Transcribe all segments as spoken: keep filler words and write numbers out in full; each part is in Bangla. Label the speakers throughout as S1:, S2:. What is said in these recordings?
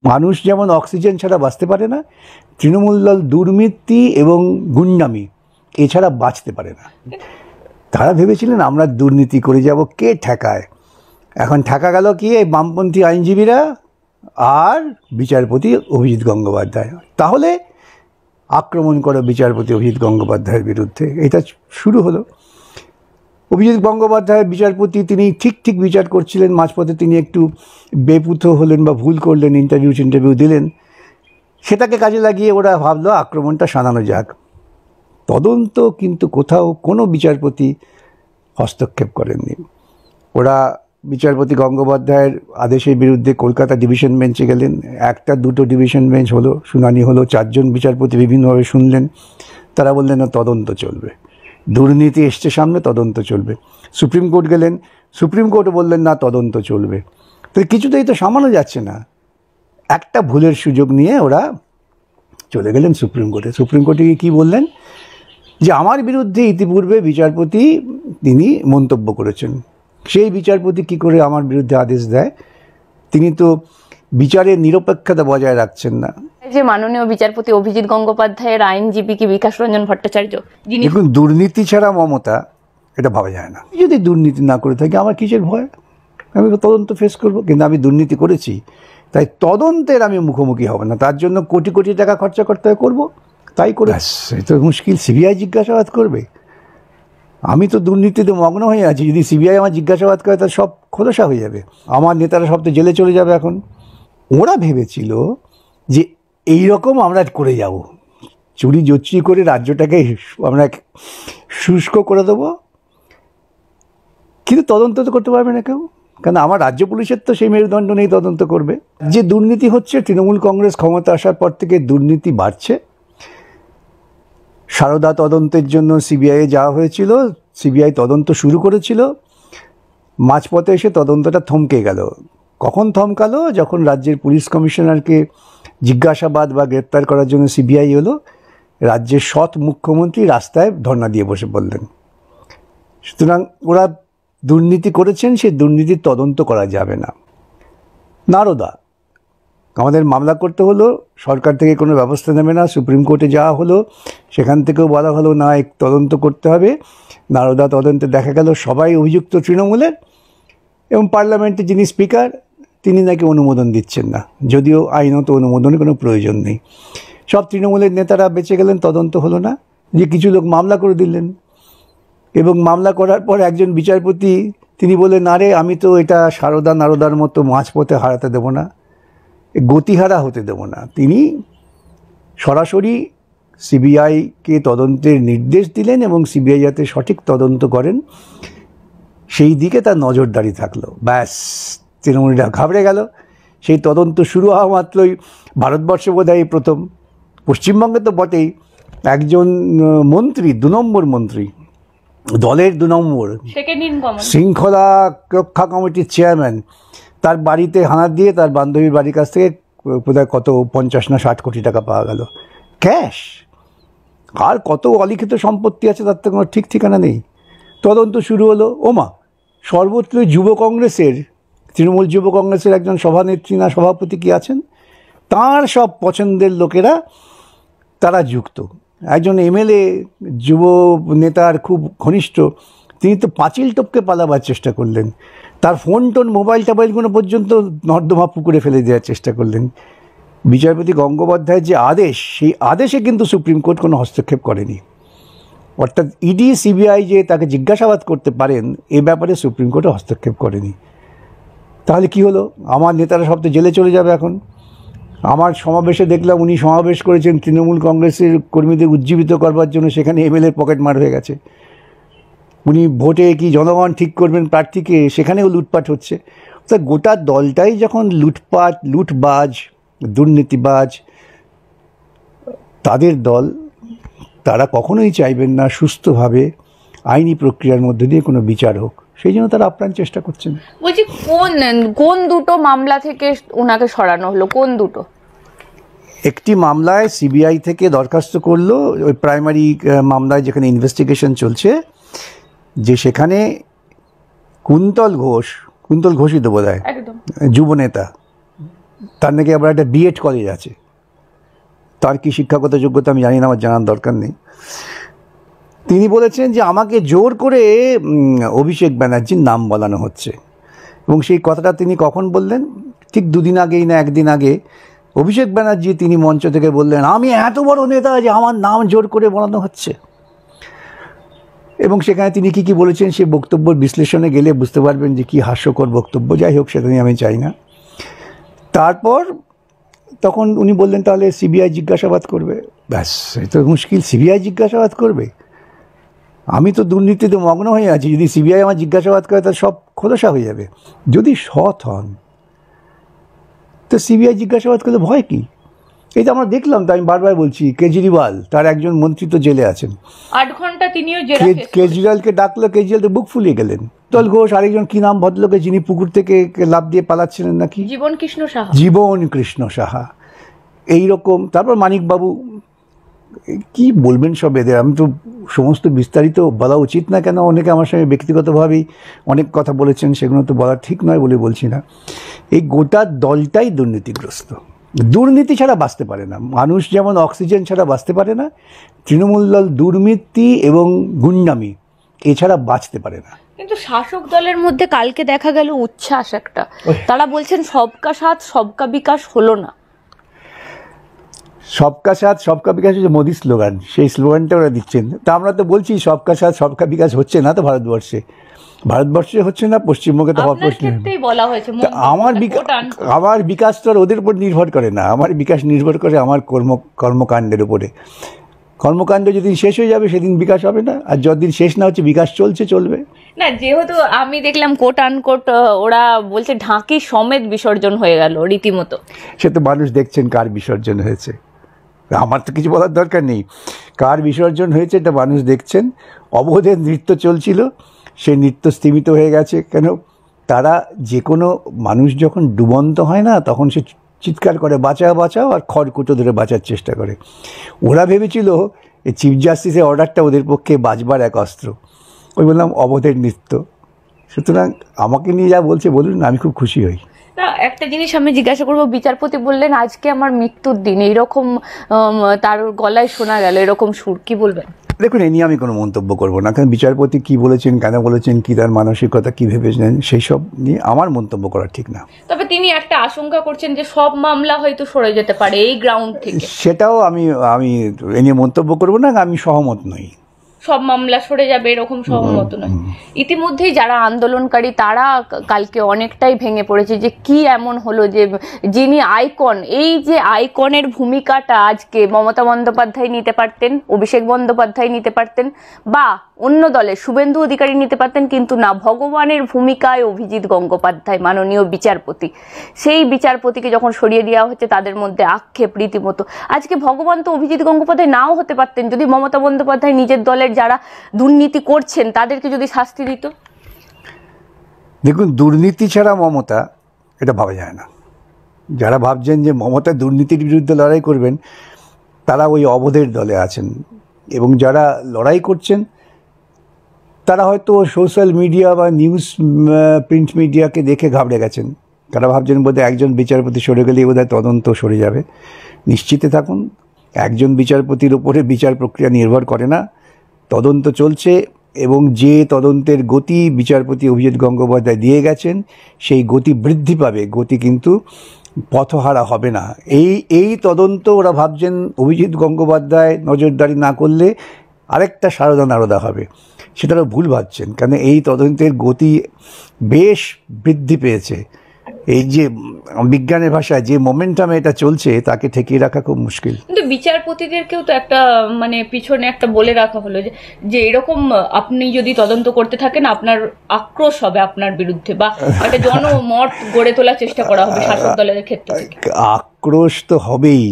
S1: মানুষ যেমন অক্সিজেন ছাড়া বাঁচতে পারে না, তৃণমূল দল দুর্নীতি এবং গুন্ডামি এছাড়া বাঁচতে পারে না। তারা ভেবেছিলেন আমরা দুর্নীতি করে যাব, কে ঠেকায়। এখন ঠেকা গেল কি, এই বামপন্থী আইনজীবীরা আর বিচারপতি অভিজিৎ গঙ্গোপাধ্যায়। তাহলে আক্রমণ করো বিচারপতি অভিজিৎ গঙ্গোপাধ্যায়ের বিরুদ্ধে, এটা শুরু হলো। অভিজিৎ গঙ্গোপাধ্যায়ের বিচারপতি, তিনি ঠিক ঠিক বিচার করছিলেন, মাঝপথে তিনি একটু বেপুত হলেন বা ভুল করলেন, ইন্টারভিউ ইন্টারভিউ দিলেন, সেটাকে কাজে লাগিয়ে ওরা ভাবলো আক্রমণটা সানানো যাক। তদন্ত কিন্তু কোথাও কোনো বিচারপতি হস্তক্ষেপ করেননি। ওরা বিচারপতি গঙ্গোপাধ্যায়ের আদেশের বিরুদ্ধে কলকাতা ডিভিশন বেঞ্চে গেলেন, একটা দুটো ডিভিশন বেঞ্চ হলো, শুনানি হলো, চারজন বিচারপতি বিভিন্নভাবে শুনলেন। তারা বললেন না, তদন্ত চলবে, দুর্নীতি এসছে সামনে, তদন্ত চলবে। সুপ্রিম কোর্ট গেলেন, সুপ্রিম কোর্টও বললেন না, তদন্ত চলবে। তো কিছুতেই তো সামানো যাচ্ছে না। একটা ভুলের সুযোগ নিয়ে ওরা চলে গেলেন সুপ্রিম কোর্টে। সুপ্রিম কোর্টে গিয়ে কী বললেন, যে আমার বিরুদ্ধে ইতিপূর্বে বিচারপতি তিনি মন্তব্য করেছেন, সেই বিচারপতি কি করে আমার বিরুদ্ধে আদেশ দেয়? তিনি তো বিচারের নিরপেক্ষতা বজায় রাখছেন না।
S2: যে মাননীয় বিচারপতি অভিজিৎ গঙ্গোপাধ্যায়ের আইনজীবী কি বিকাশ রঞ্জন ভট্টাচার্য, যিনি
S1: দেখুন, দুর্নীতি ছাড়া মমতা, এটা ভাবা যায় না। যদি দুর্নীতি না করে থাকি আমার কিসের ভয়? আমি তদন্ত ফেস করব, কিন্তু আমি দুর্নীতি করেছি তাই তদন্তের আমি মুখোমুখি হব না, তার জন্য কোটি কোটি টাকা খরচা করতে হয়, করবো, তাই করে। এটা মুশকিল, সিবিআই জিজ্ঞাসাবাদ করবে। আমি তো দুর্নীতিতে মগ্ন হয়ে আছি, যদি সিবিআই আমার জিজ্ঞাসাবাদ করে তার সব খোলসা হয়ে যাবে, আমার নেতারা সব তো জেলে চলে যাবে। এখন ওরা ভেবেছিল যে এই রকম আমরা করে যাব, চুরি জচ্চি করে রাজ্যটাকে আমরা শুষ্ক করে দেবো, কিন্তু তদন্ত তো করতে পারবে না কেউ, কারণ আমার রাজ্য পুলিশের তো সেই মেরুদণ্ড নেই তদন্ত করবে। যে দুর্নীতি হচ্ছে, তৃণমূল কংগ্রেস ক্ষমতা আসার পর থেকে দুর্নীতি বাড়ছে। সারদা তদন্তের জন্য সিবিআইয়ে যাওয়া হয়েছিল, সিবিআই তদন্ত শুরু করেছিল, মাঝপথে এসে তদন্তটা থমকে গেল। কখন থমকালো? যখন রাজ্যের পুলিশ কমিশনারকে জিজ্ঞাসাবাদ বা গ্রেপ্তার করার জন্য সিবিআই হলো, রাজ্যের সৎ মুখ্যমন্ত্রী রাস্তায় ধর্ণা দিয়ে বসে পড়লেন। সুতরাং ওরা দুর্নীতি করেছেন, সেই দুর্নীতির তদন্ত করা যাবে না। নারদা, আমাদের মামলা করতে হলো, সরকার থেকে কোনো ব্যবস্থা নেবে না, সুপ্রিম কোর্টে যাওয়া হলো, সেখান থেকেও বলা হলো না, এক তদন্ত করতে হবে। নারদা তদন্তে দেখা গেল সবাই অভিযুক্ত তৃণমূলের, এবং পার্লামেন্টে যিনি স্পিকার তিনি নাকি অনুমোদন দিচ্ছেন না, যদিও আইনত অনুমোদনের কোনো প্রয়োজন নেই। সব তৃণমূলের নেতারা বেঁচে গেলেন, তদন্ত হলো না। যে কিছু লোক মামলা করে দিলেন, এবং মামলা করার পর একজন বিচারপতি তিনি বললেন, না রে, আমি তো এটা সারদা নারদার মতো মাঝপথে হারাতে দেব না, গতিহারা হতে দেব না। তিনি সরাসরি সিবিআইকে তদন্তের নির্দেশ দিলেন, এবং সিবিআই যাতে সঠিক তদন্ত করেন সেই দিকে তার নজরদারি থাকলো। ব্যাস, তৃণমূলীরা ঘাবড়ে গেল। সেই তদন্ত শুরু হওয়া মাত্রই ভারতবর্ষে বোধহয় প্রথম, পশ্চিমবঙ্গে তো বটেই, একজন মন্ত্রী, দু নম্বর মন্ত্রী, দলের দু নম্বর, শৃঙ্খলা রক্ষা কমিটির চেয়ারম্যান, তার বাড়িতে হানা দিয়ে তার বান্ধবীর বাড়ির কাছ থেকে বোধহয় কত পঞ্চাশ না ষাট কোটি টাকা পাওয়া গেল ক্যাশ। আর কত অলিখিত সম্পত্তি আছে তার তো কোনো ঠিক ঠিকানা নেই। তদন্ত শুরু হলো। ওমা, সর্বত্র যুব কংগ্রেসের, তৃণমূল যুব কংগ্রেসের একজন সভানেত্রী না সভাপতি কি আছেন, তার সব পছন্দের লোকেরা তারা যুক্ত। একজন এমএলএ যুব নেতার খুব ঘনিষ্ঠ, তিনি তো পাঁচিল টপকে পালাবার চেষ্টা করলেন, তার ফোন টোন মোবাইল টোবাইলগুলো পর্যন্ত নর্দমা পুকুরে ফেলে দেওয়ার চেষ্টা করলেন। বিচারপতি গঙ্গোপাধ্যায়ের যে আদেশ, সেই আদেশে কিন্তু সুপ্রিম কোর্ট কোনো হস্তক্ষেপ করেনি। অর্থাৎ ইডি সিবিআই যে তাকে জিজ্ঞাসাবাদ করতে পারেন এ ব্যাপারে সুপ্রিম কোর্টে হস্তক্ষেপ করেনি। তাহলে কি হলো? আমার নেতারা সব তো জেলে চলে যাবে। এখন আমার সমাবেশে দেখলাম উনি সমাবেশ করেছেন তৃণমূল কংগ্রেসের কর্মীদের উজ্জীবিত করবার জন্য, সেখানে এমএলএ পকেট মার হয়ে গেছে। উনি ভোটে কি জনগণ ঠিক করবেন প্রার্থীকে, সেখানেও লুটপাট হচ্ছে। তা গোটা দলটাই যখন লুটপাট, লুটবাজ, দুর্নীতিবাজ তাদের দল, তারা কখনোই চাইবেন না সুস্থভাবে আইনি প্রক্রিয়ার মধ্যে দিয়ে কোনো বিচার হোক, সেই জন্য তারা আপ্রাণ চেষ্টা করছেন।
S2: বলছি, কোন কোন দুটো মামলা থেকে ওনাকে সরানো হলো? কোন দুটো?
S1: একটি মামলায় সিবিআই থেকে দরখাস্ত করলো, ওই প্রাইমারি মামলায় যেখানে ইনভেস্টিগেশন চলছে, যে সেখানে কুন্তল ঘোষ, কুন্তল ঘোষই তো বোধ হয় যুব নেতা, তার নাকি আবার একটা বিএড কলেজ আছে, তার কি শিক্ষাগত যোগ্যতা আমি জানি না, আমার জানার দরকার নেই। তিনি বলেছেন যে আমাকে জোর করে অভিষেক ব্যানার্জির নাম বলানো হচ্ছে, এবং সেই কথাটা তিনি কখন বললেন? ঠিক দুদিন আগেই না একদিন আগে অভিষেক ব্যানার্জি তিনি মঞ্চ থেকে বললেন, আমি এত বড় নেতা যে আমার নাম জোর করে বলানো হচ্ছে। এবং সেখানে তিনি কি কি বলেছেন সে বক্তব্য বিশ্লেষণে গেলে বুঝতে পারবেন যে কি হাস্যকর বক্তব্য। যাই হোক, সেটা নিয়ে আমি চাই না। তারপর তখন উনি বললেন তাহলে সিবিআই জিজ্ঞাসাবাদ করবে। ব্যাস, এই তো মুশকিল, সিবিআই জিজ্ঞাসাবাদ করবে? আমি তো দুর্নীতিতে মগ্ন হয়ে আছি, যদি সিবিআই আমার জিজ্ঞাসাবাদ করে তাহলে সব খোলসা হয়ে যাবে। যদি সৎ হন তো সিবিআই জিজ্ঞাসাবাদ করলে ভয় কি? এই তো আমরা দেখলাম, তো আমি বারবার বলছি, কেজরিওয়াল তার একজন মন্ত্রী তো জেলে আছেন,
S2: আট ঘন্টা তিনিও জেরা।
S1: কেজরিওয়ালকে ডাকলো, কেজরিওয়াল তো বুক ফুলিয়ে গেলেন। তল ঘোষ, আরেকজন কি নাম ভদ্রলোকে যিনি পুকুর থেকে লাফ দিয়ে পালাচ্ছিলেন নাকি,
S2: জীবন কৃষ্ণ সাহা।
S1: জীবন কৃষ্ণ সাহা এইরকম। তারপর মানিকবাবু, কি বলবেন সব এদের, আমি তো সমস্ত বিস্তারিত বলা উচিত না, কেন অনেকে আমার সঙ্গে ব্যক্তিগতভাবেই অনেক কথা বলেছেন, সেগুলো তো বলা ঠিক নয় বলে বলছি না। এই গোটা দলটাই দুর্নীতিগ্রস্ত। দুর্নীতি ছাড়া বাঁচতে পারে না মানুষ, যেমন অক্সিজেন ছাড়া বাঁচতে পারে না, তৃণমূল দল দুর্নীতি এবং গুন্ডামি এছাড়া বাঁচতে পারে না।
S2: কিন্তু শাসক দলের মধ্যে কালকে দেখা গেল উচ্ছ্বাস একটা, তারা বলছেন সবকা সাথ সবকা বিকাশ হলো না।
S1: সবকা সাথ সবকা বিকাশ হচ্ছে মোদি স্লোগান, সেই স্লোগানটা ওরা দিচ্ছেন। তা আমরা তো বলছি সবকা সাথ সবকা বিকাশ হচ্ছে না তো ভারতবর্ষে, ভারতবর্ষে হচ্ছে না, পশ্চিমবঙ্গে তো হওয়ার প্রশ্ন। আমার আমার বিকাশ তো আর ওদের উপর নির্ভর করে না, আমার বিকাশ নির্ভর করে আমার কর্ম কর্মকাণ্ডের উপরে। কর্মকাণ্ড যেদিন শেষ হয়ে যাবে সেদিন বিকাশ হবে না, আর যতদিন শেষ না হচ্ছে বিকাশ চলছে চলবে
S2: না। যেহেতু আমি দেখলাম কোট আনকোট ওরা বলছে ঢাকি সমেত বিসর্জন হয়ে গেল রীতিমতো।
S1: সে তো মানুষ দেখছেন কার বিসর্জন হয়েছে, আমার তো কিছু বলার দরকার নেই। কার বিসর্জন হয়েছে এটা মানুষ দেখছেন। অবধের নৃত্য চলছিল, সেই নৃত্য স্থিমিত হয়ে গেছে। কেন? তারা যে কোনো মানুষ যখন ডুবন্ত হয় না, তখন সে চিৎকার করে বাঁচাও বাঁচাও, আর খড়কুটো ধরে বাঁচার চেষ্টা করে। ওরা ভেবেছিল এই চিফ জাস্টিসের অর্ডারটা ওদের পক্ষে বাঁচবার এক অস্ত্র। ওই বললাম অবধের নৃত্য। সুতরাং আমাকে নিয়ে যা বলছে বলুন, আমি খুব খুশি হই।
S2: না, একটা জিনিস আমি জিজ্ঞাসা করবো, বিচারপতি বললেন আজকে আমার মৃত্যুর দিন, এইরকম তার গলায় শোনা গেল এরকম সুর, কি বলবেন?
S1: দেখুন, এ নিয়ে আমি কোনো মন্তব্য করবো না, কারণ বিচারপতি কী বলেছেন, কেন বলেছেন, কী তার মানসিকতা, কী ভেবেছেন, সেই সব নিয়ে আমার মন্তব্য করা ঠিক না।
S2: তবে তিনি একটা আশঙ্কা করছেন যে সব মামলা হয়তো সরে যেতে পারে এই গ্রাউন্ড থেকে।
S1: সেটাও আমি আমি এ নিয়ে মন্তব্য করবো না, আমি সহমত নই।
S2: সব মামলা সরে যাবে এরকম সহমত নয়। ইতিমধ্যেই যারা আন্দোলনকারী তারা কালকে অনেকটাই ভেঙে পড়েছে যে কি এমন হলো যে যিনি আইকন, এই যে আইকনের ভূমিকাটা আজকে মমতা বন্দ্যোপাধ্যায় নিতে পারতেন, অভিষেক বন্দ্যোপাধ্যায় নিতে পারতেন, বা অন্য দলের শুভেন্দু অধিকারী নিতে পারতেন, কিন্তু না, ভগবানের ভূমিকায় অভিজিৎ গঙ্গোপাধ্যায় মাননীয় বিচারপতি, সেই বিচারপতিকে যখন সরিয়ে দেওয়া হচ্ছে তাদের মধ্যে আক্ষেপ রীতিমতো। আজকে ভগবান তো অভিজিৎ গঙ্গোপাধ্যায় নাও হতে পারতেন যদি মমতা বন্দ্যোপাধ্যায় নিজের দলের যারা দুর্নীতি করছেন তাদেরকে যদি শাস্তি দিত।
S1: দেখুন, দুর্নীতি ছাড়া মমতা, এটা ভাবা যায় না। যারা ভাবছেন যে মমতা দুর্নীতির বিরুদ্ধে লড়াই করবেন তারা ওই অবধের দলে আছেন, এবং যারা লড়াই করছেন তারা হয়তো সোশ্যাল মিডিয়া বা নিউজ প্রিন্ট মিডিয়াকে দেখে ঘাবড়ে গেছেন। তারা ভাবছেন বোধহয় একজন বিচারপতি সরে গেলেই বোধহয় তদন্ত সরে যাবে। নিশ্চিতে থাকুন, একজন বিচারপতির উপরে বিচার প্রক্রিয়া নির্ভর করে না, তদন্ত চলছে, এবং যে তদন্তের গতি বিচারপতি অভিজিৎ গঙ্গোপাধ্যায় দিয়ে গেছেন সেই গতি বৃদ্ধি পাবে, গতি কিন্তু পথহারা হবে না। এই এই তদন্ত ওরা ভাবছেন অভিজিৎ গঙ্গোপাধ্যায় নজরদারি না করলে আরেকটা সারদা নারদা হবে, সেটারও ভুল ভাবছেন। কারণ এই তদন্তের গতি বেশ বৃদ্ধি পেয়েছে। এই যে বিজ্ঞানের ভাষায় যে মোমেন্টামে এটা চলছে তাকে ঠেকিয়ে রাখা খুব মুশকিল।
S2: কিন্তু বিচারপতিদেরকেও তো একটা মানে পিছনে একটা বলে রাখা হলো যে যে এরকম আপনি যদি তদন্ত করতে থাকেন আপনার আক্রোশ হবে আপনার বিরুদ্ধে, বা একটা জনমত গড়ে তোলার চেষ্টা করা হবে শাসক দলের ক্ষেত্রে।
S1: আক্রোশ তো হবেই।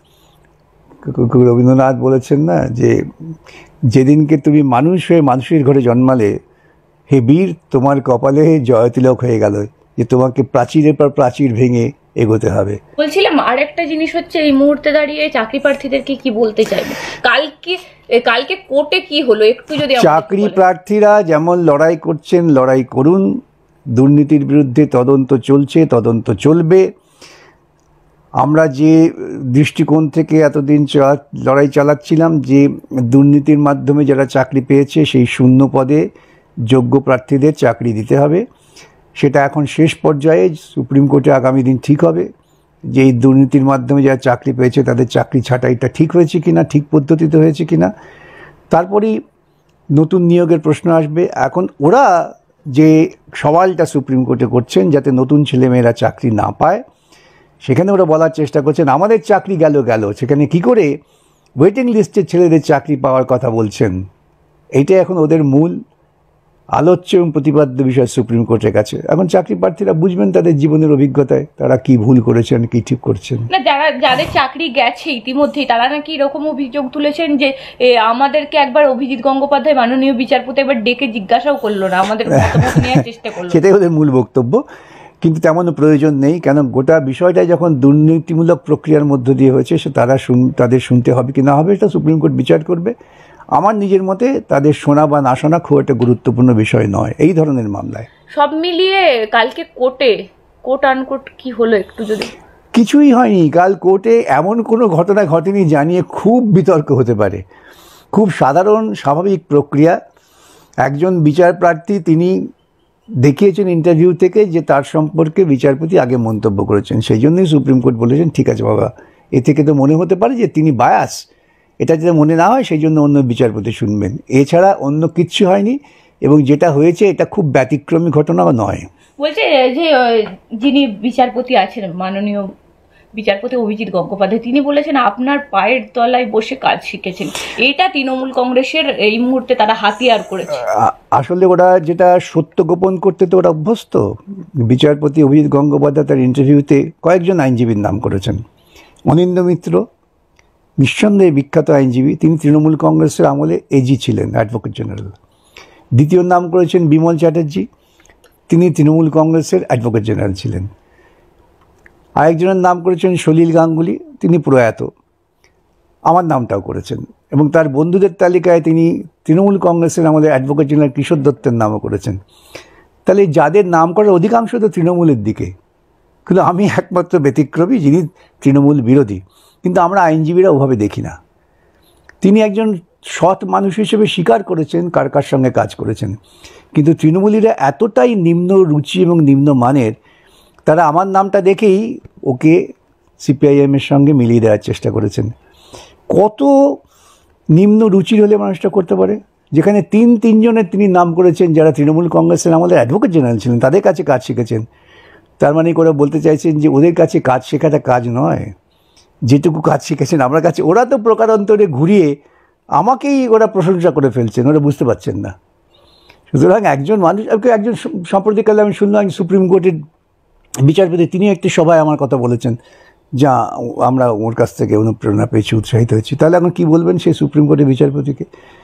S1: রবীন্দ্রনাথ বলেছেন না যে যেদিনকে তুমি মানুষ হয়ে মানুষের ঘরে জন্মালে, হে বীর তোমার কপালে জয়তিলক হয়ে গেল, যে তোমাকে প্রাচীরের পর প্রাচীর ভেঙে এগোতে হবে।
S2: বলছিলাম আরেকটা জিনিস হচ্ছে এই মুহূর্তে দাঁড়িয়ে চাকরি প্রার্থীদেরকে কি বলতে চাইবে? কালকে কালকে কোর্টে কি হলো একটু যদি।
S1: চাকরি প্রার্থীরা যেমন লড়াই করছেন লড়াই করুন, দুর্নীতির বিরুদ্ধে তদন্ত চলছে, তদন্ত চলবে। আমরা যে দৃষ্টিকোণ থেকে এতদিন লড়াই চালাচ্ছিলাম যে দুর্নীতির মাধ্যমে যারা চাকরি পেয়েছে সেই শূন্য পদে যোগ্য প্রার্থীদের চাকরি দিতে হবে, সেটা এখন শেষ পর্যায়ে সুপ্রিম কোর্টে আগামী দিন ঠিক হবে যে এই দুর্নীতির মাধ্যমে যারা চাকরি পেয়েছে তাদের চাকরি ছাঁটাইটা ঠিক হয়েছে কিনা, ঠিক পদ্ধতিতে হয়েছে কিনা। তারপরেই নতুন নিয়োগের প্রশ্ন আসবে। এখন ওরা যে সওয়ালটা সুপ্রিম কোর্টে করছেন যাতে নতুন ছেলেমেয়েরা চাকরি না পায়, সেখানে ওরা বলার চেষ্টা করছেন আমাদের চাকরি গেল গেল সেখানে কি করে ওয়েটিং লিস্টের ছেলেদের চাকরি পাওয়ার কথা বলছেন। এইটাই এখন ওদের মূল আলোচ্য এবং প্রতিপাদ্য বিষয় সুপ্রিম কোর্টের কাছে। এখন চাকরি প্রার্থীরা বুঝবেন তাদের জীবনের অভিজ্ঞতায় তারা কি ভুল করেছেন, কি ঠিক করছেন।
S2: না, যারা যাদের চাকরি গেছে ইতিমধ্যেই তারা নাকি এরকম অভিযোগ তুলেছেন যে আমাদেরকে একবার অভিজিৎ গঙ্গোপাধ্যায় মাননীয় বিচারপতি একবার ডেকে জিজ্ঞাসাও করলো না, আমাদের মতামত নেওয়ার চেষ্টা করলো।
S1: সেটাই ওদের মূল বক্তব্য, কিন্তু তেমন প্রয়োজন নেই। কেন গোটা বিষয়টা যখন দুর্নীতিমূলক প্রক্রিয়ার মধ্য দিয়ে হয়েছে সে তারা শুন তাদের শুনতে হবে কি না হবে এটা সুপ্রিম কোর্ট বিচার করবে। আমার নিজের মতে তাদের শোনা বা না শোনা খুব একটা গুরুত্বপূর্ণ বিষয় নয় এই ধরনের মামলায়।
S2: সব মিলিয়ে কালকে কোর্টে কোর্ট আনকোর্ট কি হলো একটু যদি?
S1: কিছুই হয়নি। কাল কোর্টে এমন কোনো ঘটনা ঘটেনি জানিয়ে খুব বিতর্ক হতে পারে। খুব সাধারণ স্বাভাবিক প্রক্রিয়া। একজন বিচার প্রার্থী তিনি দেখিয়েছেন ইন্টারভিউ থেকে যে তার সম্পর্কে বিচারপতি আগে মন্তব্য করেছেন, সেই জন্যই সুপ্রিম কোর্ট বলেছেন ঠিক আছে বাবা, এ থেকে তো মনে হতে পারে যে তিনি বায়াস, এটা যাতে মনে না হয় সেই জন্য অন্য বিচারপতি শুনবেন, এছাড়া অন্য কিচ্ছু হয়নি। এবং যেটা হয়েছে এটা খুব ব্যতিক্রমী ঘটনা নয়।
S2: বলছে যে যিনি বিচারপতি আছেন মাননীয় বিচারপতি অভিজিৎ গঙ্গোপাধ্যায় তিনি বলেছেন আপনার পায়ের তলায় বসে কাজ শিখেছেন, এটা তৃণমূল কংগ্রেসের এই মুহূর্তে তারা হাতিয়ার করেছে।
S1: আসলে ওরা যেটা সত্য গোপন করতে তো ওরা অভ্যস্ত। বিচারপতি অভিজিৎ গঙ্গোপাধ্যায় তার ইন্টারভিউতে কয়েকজন আইনজীবীর নাম করেছেন। অনিন্দ্য মিত্র নিঃসন্দেহে বিখ্যাত আইনজীবী, তিনি তৃণমূল কংগ্রেসের আমলে এজি ছিলেন, অ্যাডভোকেট জেনারেল। দ্বিতীয় নাম করেছেন বিমল চ্যাটার্জি, তিনি তৃণমূল কংগ্রেসের অ্যাডভোকেট জেনারেল ছিলেন। আরেকজনের নাম করেছেন সলিল গাঙ্গুলি, তিনি প্রয়াত, আমার নামটাও করেছেন। এবং তার বন্ধুদের তালিকায় তিনি তৃণমূল কংগ্রেসের আমাদের অ্যাডভোকেট জেনারেল কিশোর দত্তের নামও করেছেন। তাহলে যাদের নাম করার অধিকাংশ তো তৃণমূলের দিকে, কিন্তু আমি একমাত্র ব্যতিক্রমী যিনি তৃণমূল বিরোধী, কিন্তু আমরা আইনজীবীরা ওভাবে দেখি না। তিনি একজন সৎ মানুষ হিসেবে স্বীকার করেছেন কার কার সঙ্গে কাজ করেছেন, কিন্তু তৃণমূলীরা এতটাই নিম্ন রুচি এবং নিম্ন মানের, তারা আমার নামটা দেখেই ওকে সিপিআইএমের সঙ্গে মিলিয়ে দেওয়ার চেষ্টা করেছেন। কত নিম্ন রুচির হলে মানুষটা করতে পারে? যেখানে তিন তিনজনের তিনি নাম করেছেন যারা তৃণমূল কংগ্রেসের আমাদের অ্যাডভোকেট জেনারেল ছিলেন, তাদের কাছে কাজ শিখেছেন। তার মানে করে বলতে চাইছেন যে ওদের কাছে কাজ শেখাটা কাজ নয়, যেটুকু কাজ শিখেছেন আমার কাছে, ওরা তো প্রকারান্তরে ঘুরিয়ে আমাকেই ওরা প্রশংসা করে ফেলছেন, ওরা বুঝতে পারছেন না। সুতরাং একজন মানুষ, একজন সম্প্রতিকালে আমি শুনলাম সুপ্রিম কোর্টের বিচারপতি তিনি একটি সভায় আমার কথা বলেছেন, যা আমরা ওর কাছ থেকে অনুপ্রেরণা পেয়েছি, উৎসাহিত হয়েছি। তাহলে এখন কী বলবেন সেই সুপ্রিম কোর্টের বিচারপতিকে,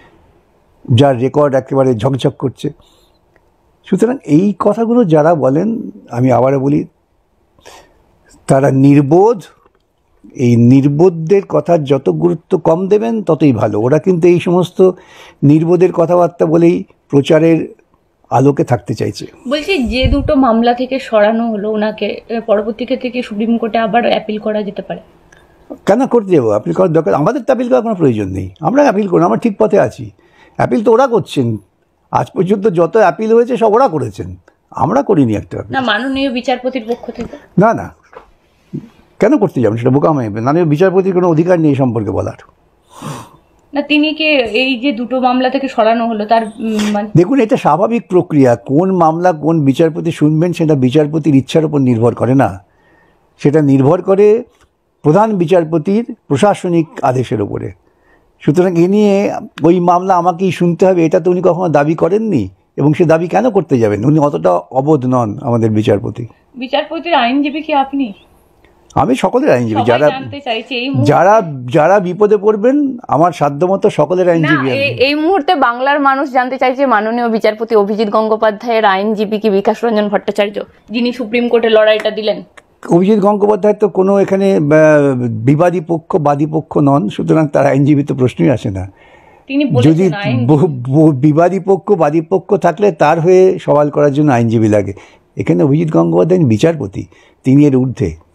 S1: যার রেকর্ড একেবারে ঝকঝক করছে। সুতরাং এই কথাগুলো যারা বলেন, আমি আবারও বলি, তারা নির্বোধ। এই নির্বোধদের কথার যত গুরুত্ব কম দেবেন ততই ভালো। ওরা কিন্তু এই সমস্ত নির্বোধের কথাবার্তা বলেই প্রচারের আলোকে থাকতে চাইছে।
S2: বলছি যে দুটো মামলা থেকে সরানো হলো ওনাকে, পরবর্তী ক্ষেত্রে কি সুপ্রিম কোর্টে আবার অ্যাপিল করা যেতে পারে?
S1: কেন করতে যাবো? অ্যাপিল করার দরকার, আমাদের তো অ্যাপিল করার কোনো প্রয়োজন নেই। আমরা অ্যাপিল করুন, আমরা ঠিক পথে আছি। অ্যাপিল তো ওরা করছেন, আজ পর্যন্ত যত অ্যাপিল হয়েছে সব ওরা করেছেন, আমরা করিনি একটা।
S2: না, মাননীয় বিচারপতির পক্ষ থেকে
S1: না না, কেন করতে যাবেন? সেটা বোকামি। মাননীয় বিচারপতির কোনো অধিকার নেই সম্পর্কে বলার।
S2: না, তিনি কি এই যে দুটো মামলা থেকে সরানো হলো তার
S1: দেখুন, এটা স্বাভাবিক প্রক্রিয়া। কোন মামলা কোন বিচারপতি শুনবেন সেটা বিচারপতির ইচ্ছার উপর নির্ভর করে না, সেটা নির্ভর করে প্রধান বিচারপতির প্রশাসনিক আদেশের উপরে। সুতরাং এ নিয়ে ওই মামলা আমাকেই শুনতে হবে এটা তো উনি কখনো দাবি করেননি, এবং সে দাবি কেন করতে যাবেন? উনি অতটা অবোধ নন আমাদের বিচারপতি।
S2: বিচারপতির আইনজীবী কি আপনি?
S1: আমি সকলের আইনজীবী, যারা যারা যারা বিপদে পড়বেন আমার সাধ্যমতো সকলের আইনজীবী।
S2: এই মুহূর্তে বাংলার মানুষ জানতে চাইছে মাননীয় বিচারপতি অভিজিৎ গঙ্গোপাধ্যায়ের আইনজীবী কি বিকাশ রঞ্জন ভট্টাচার্য, যিনি সুপ্রিম কোর্টে লড়াইটা দিলেন?
S1: অভিজিৎ গঙ্গোপাধ্যায় তো কোনো এখানে বিবাদী পক্ষ বাদী পক্ষ নন, সুতরাং তার আইনজীবী তো প্রশ্নই আসে না। যদি বিবাদী পক্ষ বাদী পক্ষ থাকলে তার হয়ে সওয়াল করার জন্য আইনজীবী লাগে। এখানে অভিজিৎ গঙ্গোপাধ্যায় বিচারপতি, তিনি এর ঊর্ধ্বে।